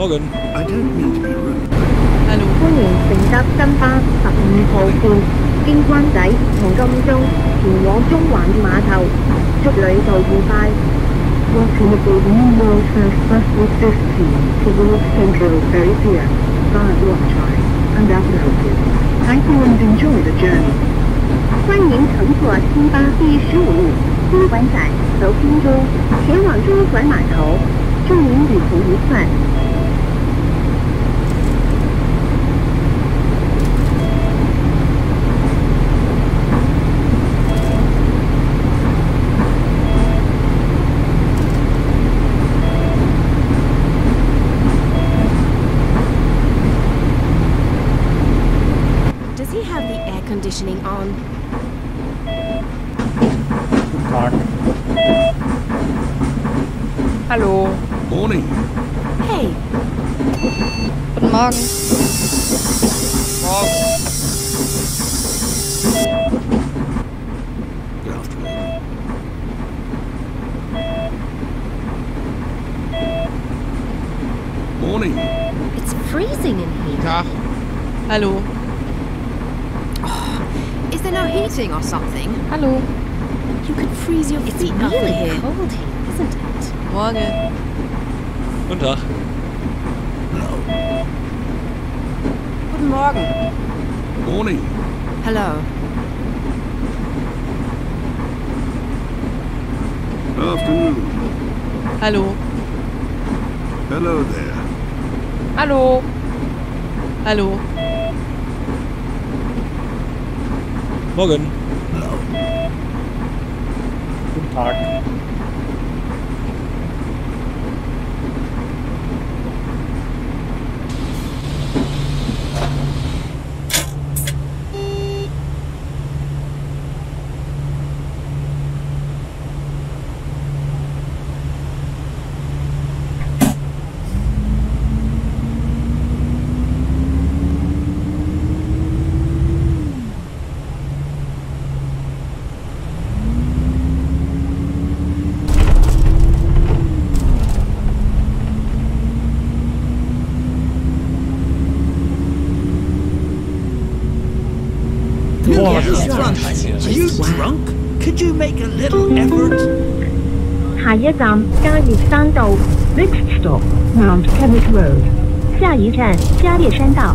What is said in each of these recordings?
Morgen. I don't mean to be rude. Hallo. 歡迎乘搭新巴15號線，經灣仔同金鐘前往中環碼頭，祝旅途愉快。Welcome aboard New World First Bus with this team towards Central Ferry Pier, via Rothschild and Atlantis. Thank you and enjoy the journey. 歡迎乘坐新巴第15路金環仔由金鐘前往中環碼頭，祝您旅途愉快。 Conditioning on. Guten Tag. Hallo. Morning. Hey. Guten Morgen. Morgen. Good afternoon. Morning. It's freezing in here. Tag. Hallo. Is there no heating or something? Hallo. You could freeze your feet. It's really here. cold here, isn't it? Morgen. Guten Tag. Hello. Guten Morgen. Morning. Hello. Afternoon. Hallo. Hello there. Hallo. Hallo. Morgen. Hello. Guten Tag. Are Yes. you drunk? Could you make a little effort? 下一站嘉業山道 ，Next stop Mount Kenneth Road。下一站嘉業山道。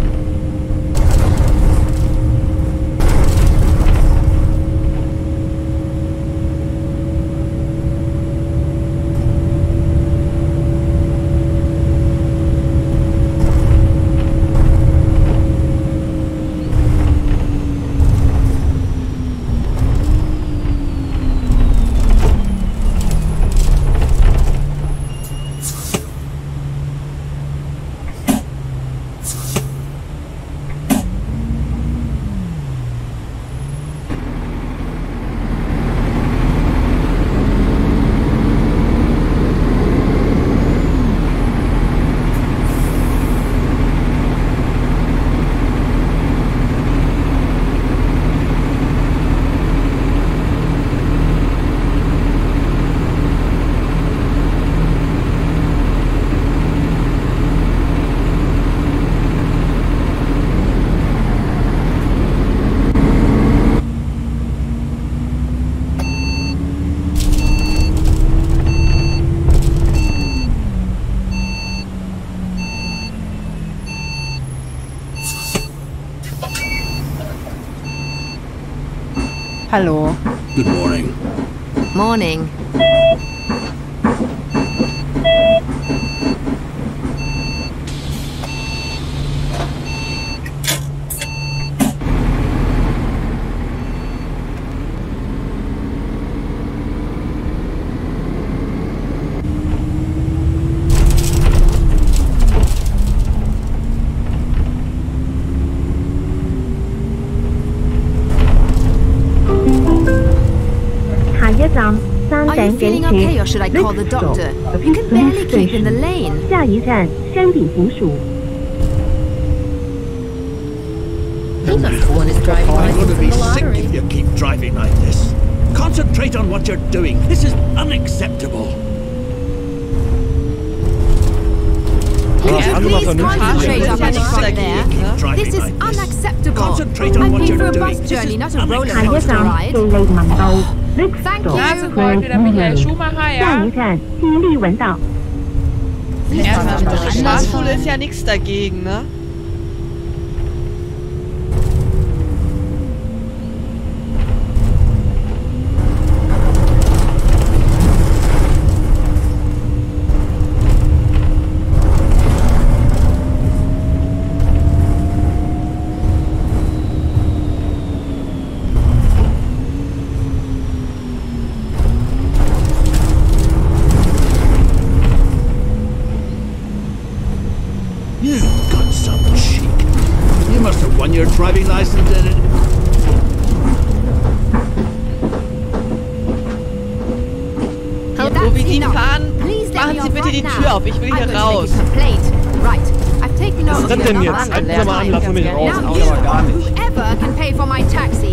Hallo. Good morning. Morning. Are you feeling okay or should I call the doctor? You can barely keep in the lane. 下一站山顶湖署。 He must have won his driving I'm going license to be in the sick lottery. if you keep driving like this. Concentrate on what you're doing. This is unacceptable. Fahren wir Please vernünftig. concentrate on getting from dagegen, there. ne? Driving This is like this. unacceptable. Concentrate on I'm what here you're for a doing. bus This journey, is not a roller 下一 coaster 站 ride. 是利文道 Next Thank stop you. Also folgt wieder Michael Schumacher, 下 ja? 一站是利文道 Erstmal mit der Straßenschule ist ja nichts dagegen, ne? You've got some cheek. You must have won your driving license in it. Oh, Wo wir that's die enough. fahren, Please let machen me Sie off bitte die right Tür now. auf. Ich will I'm hier going to make raus. a complaint. Right. I've taken note Was of ist das your denn number jetzt? and Halten Sie mal an, lassen Sie mich raus. Now Auch aber gar you, nicht. whoever can pay for my taxi.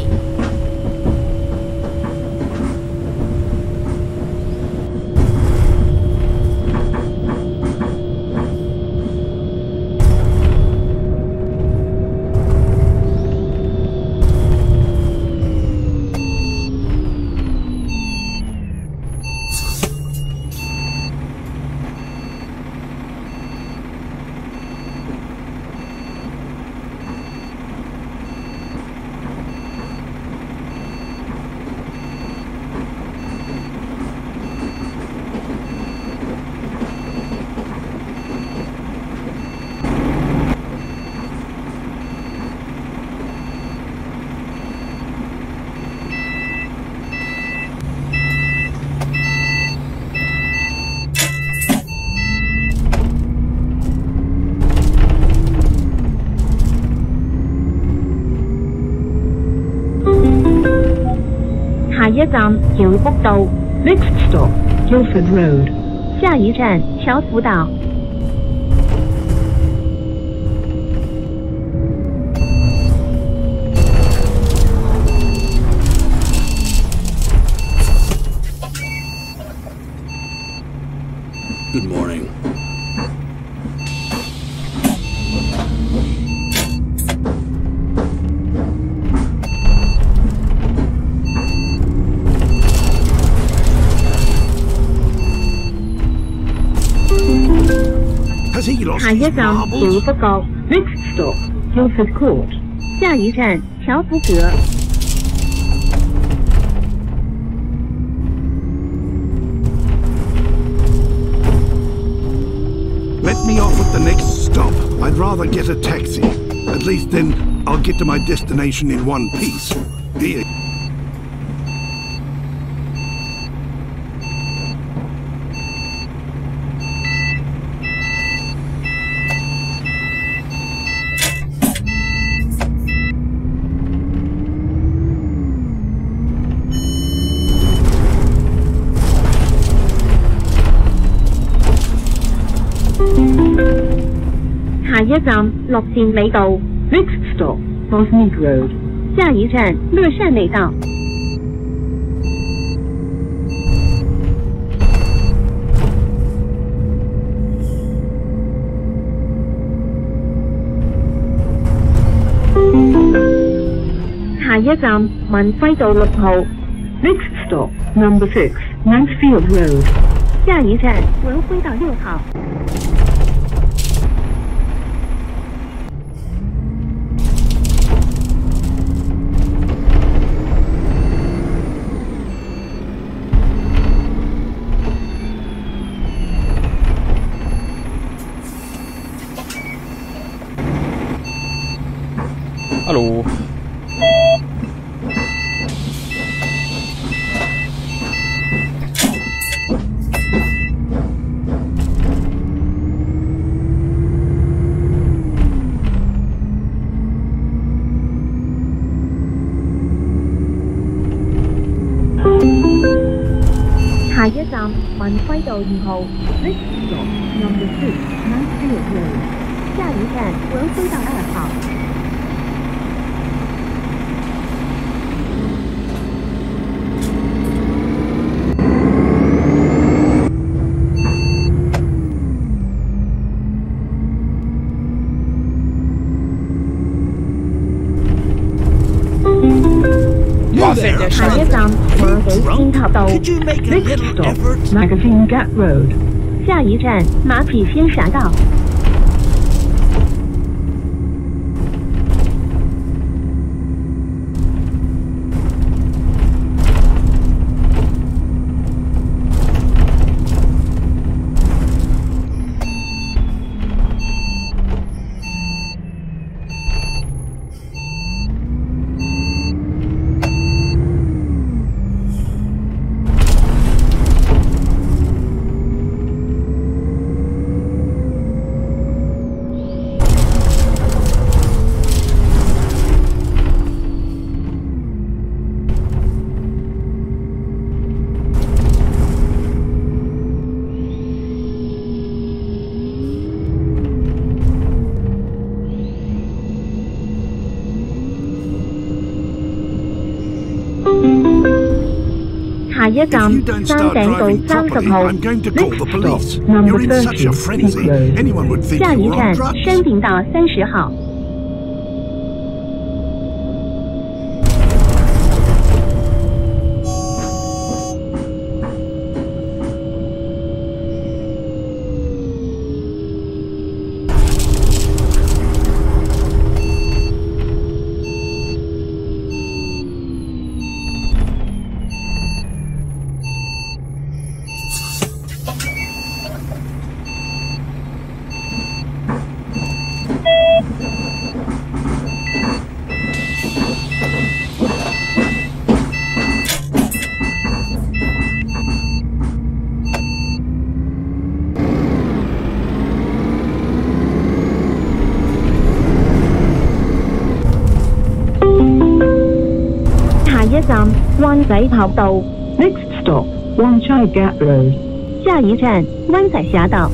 下一站hil福道 Next stop Guildford Road 下一站侨福道 Good morning. Has he lost 下 his 一站 marbles? hil福道 Next stop Guildford Court 下一站侨福阁 Let me off at the next stop. I'd rather get a taxi. At least then I'll get to my destination in one piece. Here. 下一站乐善里道 Next stop Bosmead Road 下一站乐善里道 下一站文辉道6號 Next stop Number 6 Mansfield Road 下一站文辉道6號 Hallo. 下一站文辉道2號 Next stop Number 2 Mansfield Road 下一站文辉道2號 gefällt der 下一 schon. 站馬己仙塔道 Could you make a Next little stop effort? Magazine Gap Road 下一站馬匹仙峽道下一 If 站 you don't 山 start 頂道 driving 30 properly, 號 I'm going to call the Next police. stop Number You're in such a 30 frenzy. Peak Road Anyone would think 下 you 一 were 站 on drugs. 山頂道30號下一站灣仔塔道 Next stop Wan Chai Gap Road 下一站灣仔峽道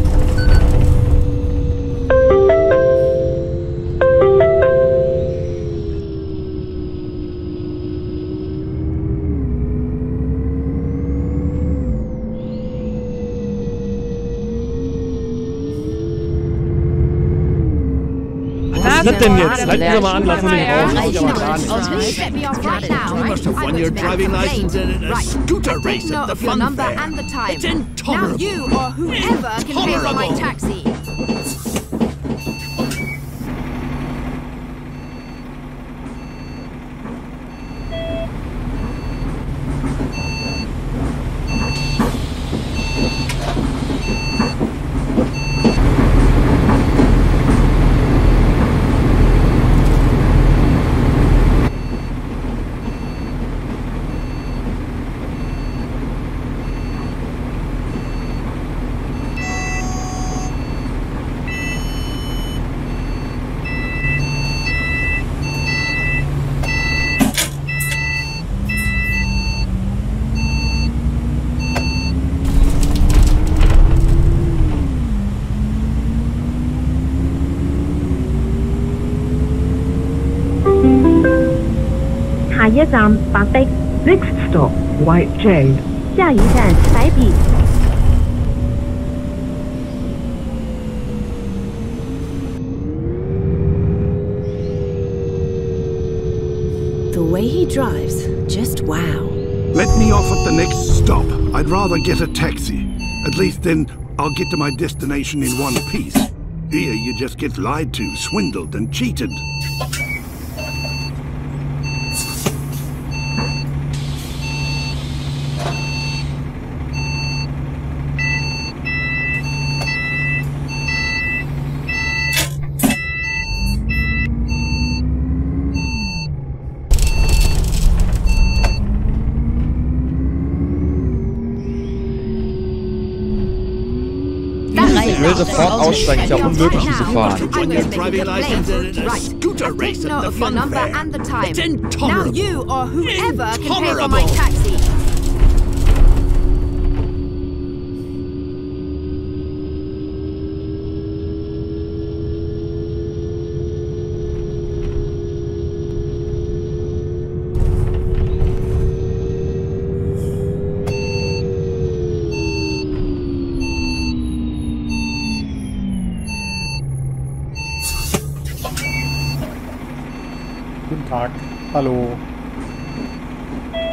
Was ist das denn jetzt? Halten Sie mal an, lassen Sie mich raus. Das ist ja mal gar nicht. Please let me off right now. You must have won your driving license in a scooter race Take at note the of your fun number fair. and the time. It's Now intolerable. you or whoever can pay for my Intolerable. taxi. 下一站白的 Next stop White Jade 下一站白笔 The way he drives, just wow. Let me off at the next stop. I'd rather get a taxi. At least then I'll get to my destination in one piece. Here you just get lied to, swindled and cheated. Ich will sofort aussteigen, ist ja unmöglich, hier zu fahren. Won your driving license in a scooter race Take at note the of your fun number fair. and the time. It's Now intolerable. you or whoever can pay for my Intolerable. taxi. Guten Tag. Hallo.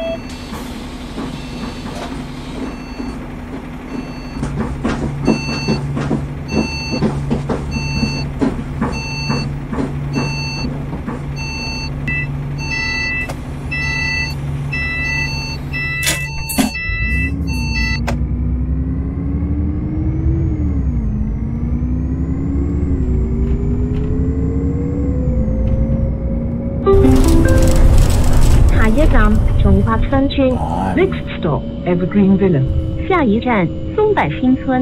八三区 Next stop Evergreen Villa， 下一站松柏新村。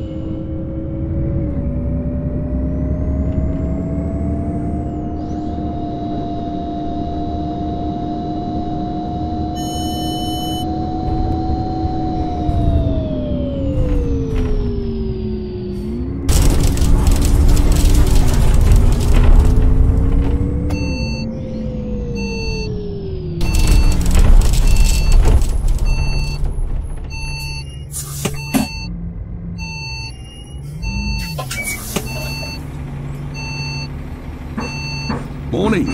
Morning.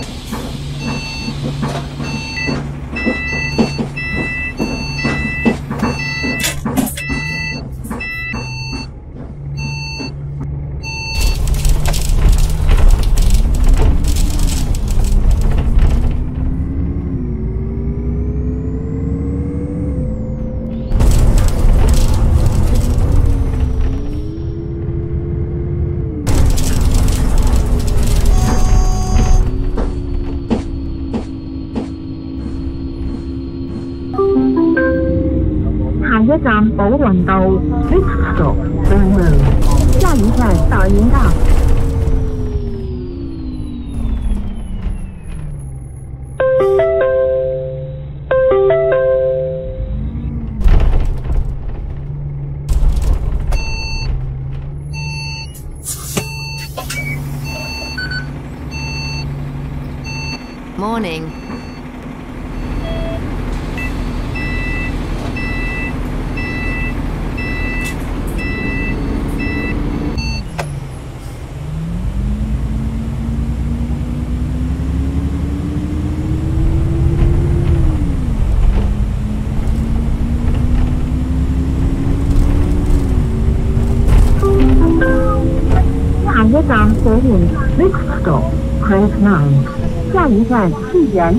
下一站宝雲道 ，Next stop Burn Road， 下一站大連道。 Morning. 下一站寶雲 ，Next stop Crank Nine， 下一站濟源。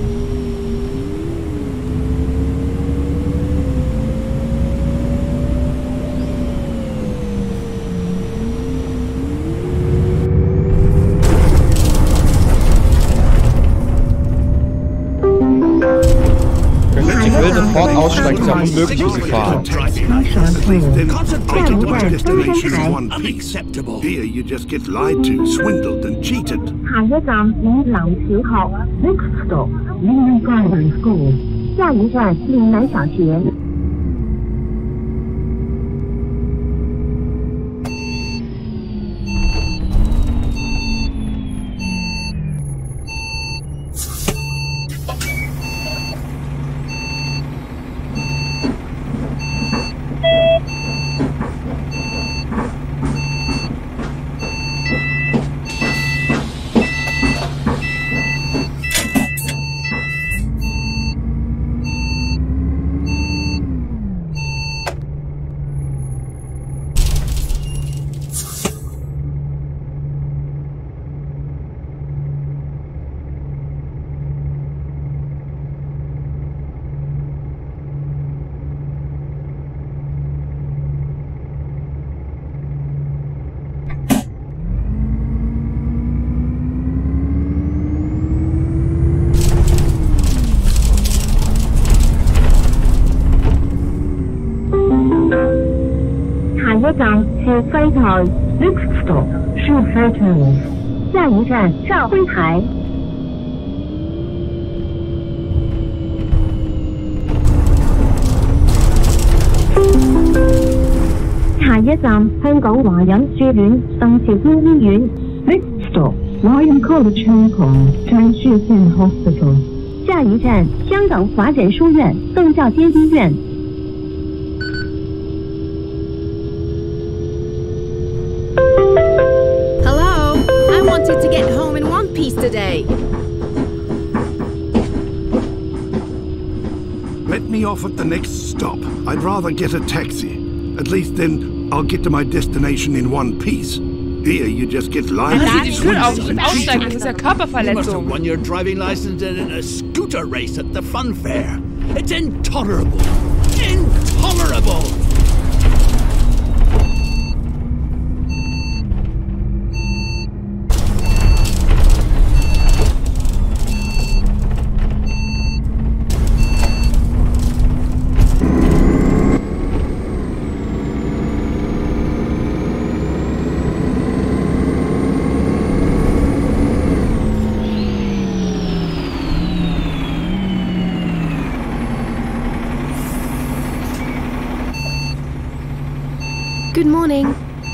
Ich will sofort aussteigen, ist ja unmöglich, wie sie fahren. At least then I'll get to my destination in one piece. Here you just get lied to, swindled and cheated. 下一站嶺南小學 ，Next stop Lingnan Primary School， 下一站嶺南小學。下一站是西台 ，Next stop 是 Fairfield， 下一站上辉台。下一站香港華仁書院鄧肇堅醫院 ，Next stop Lion College Hong Kong 詹旭县 Hospital， 下一站香港華仁書院鄧肇堅醫院。 Wanted to get home in one piece today. Let me off at the next stop. I'd rather get a taxi. At least then I'll get to my destination in one piece. Here you just get lied to, swindled and Aussteigen, das cheated. ist ja You must have Körperverletzung. won your driving license in a scooter race at the fun fair. It's intolerable. Intolerable! morning.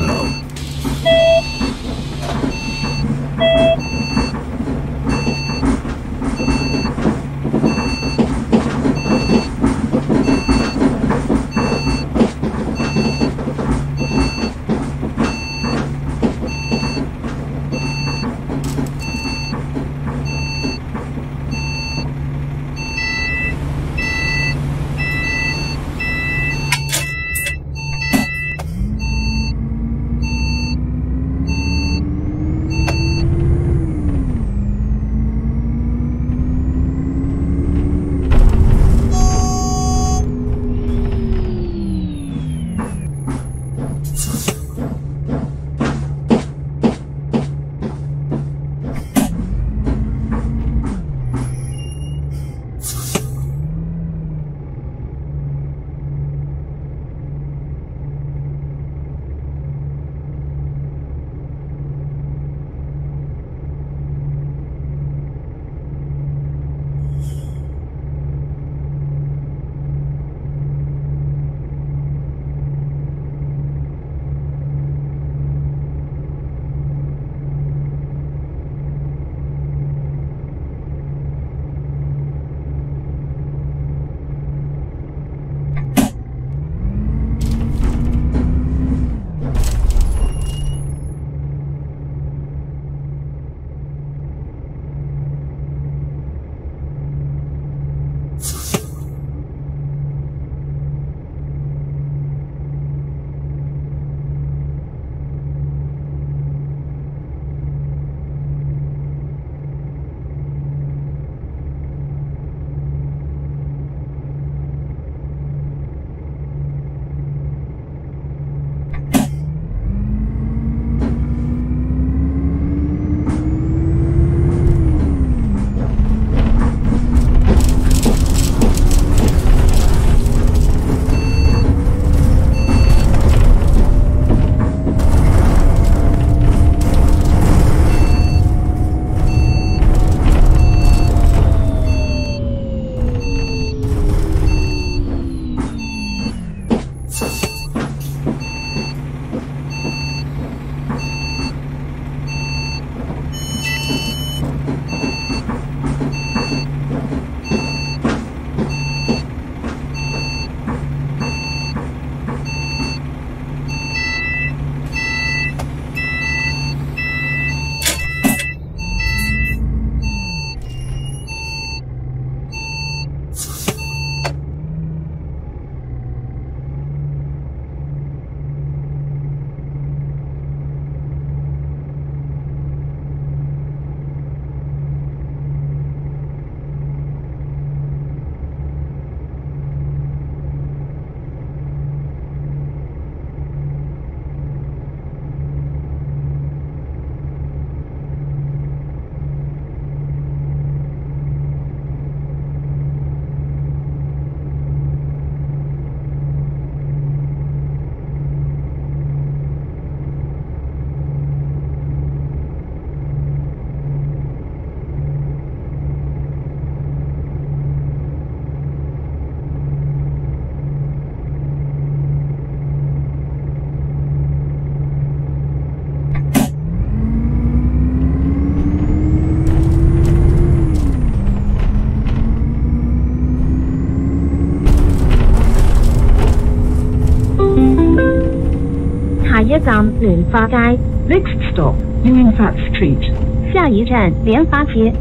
一站聯化街 ，Next stop Union Street， 下一站聯發街。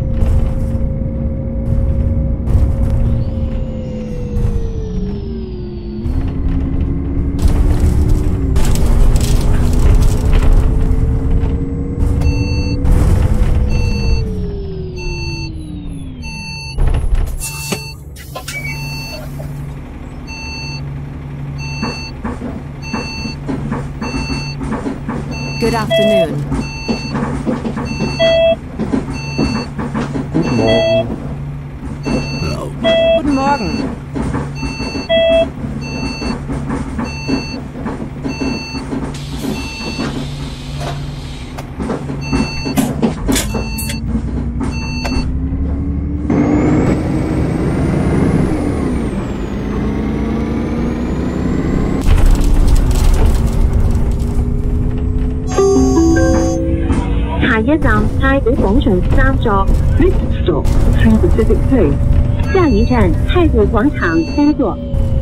Good afternoon. Guten Morgen. Guten Morgen. 下一站太古廣場3座。Next stop, 3 Pacific Place。下一站太古廣場3座。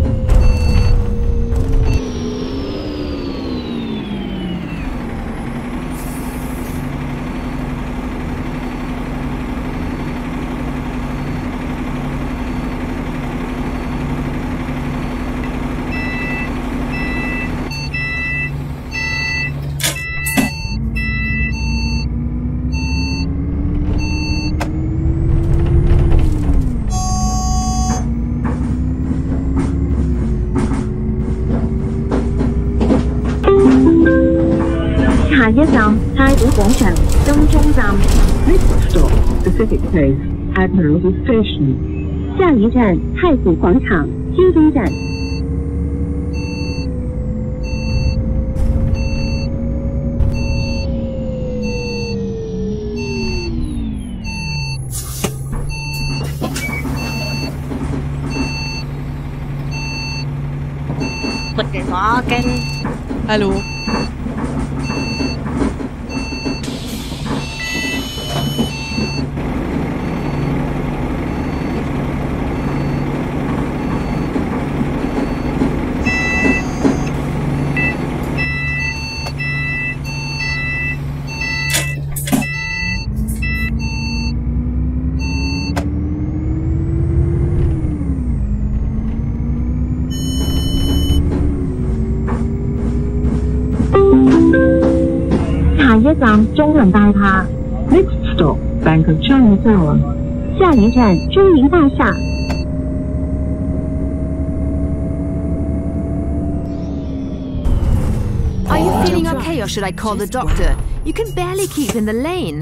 下一站太古廣場金鐘站。Next stop, Pacific Place, Admiralty Station。下一站太古廣場金鐘站。 Guten Morgen. Hallo. 下一站中銀大廈。Next stop, Bank of China Tower。下一站中銀大廈。 Are you feeling okay, or should I call the doctor? You can barely keep in the lane.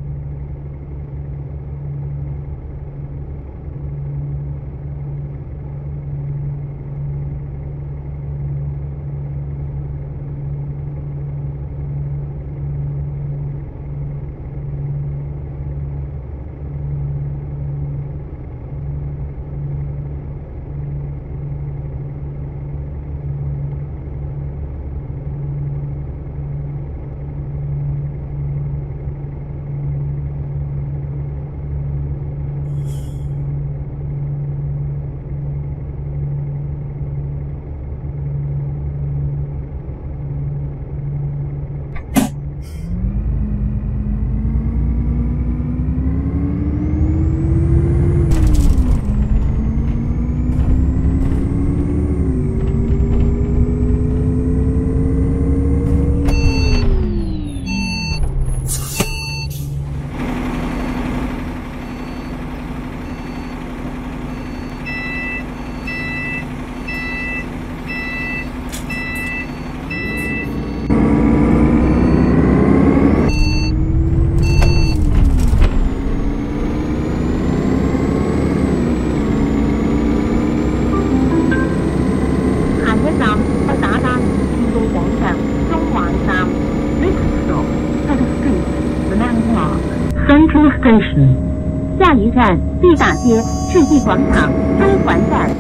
Central Station。下一站地大街世纪广场中环站。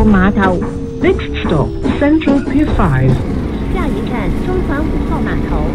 號碼頭。 Next stop, Central Pier 5. 下一站中环5號碼頭。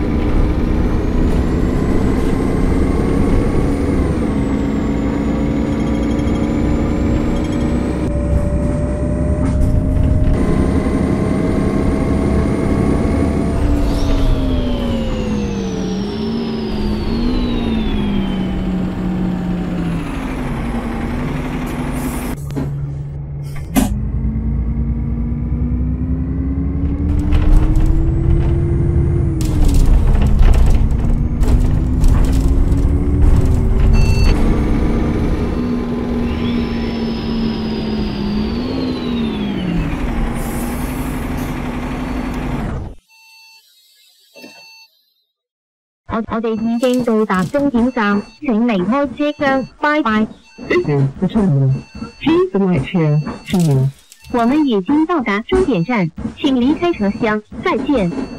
我哋已經到達終點站，請離開車廂，拜拜。 This is the terminal. Please alight here. See you. 我們已經到達終點站，請離開車廂，再見。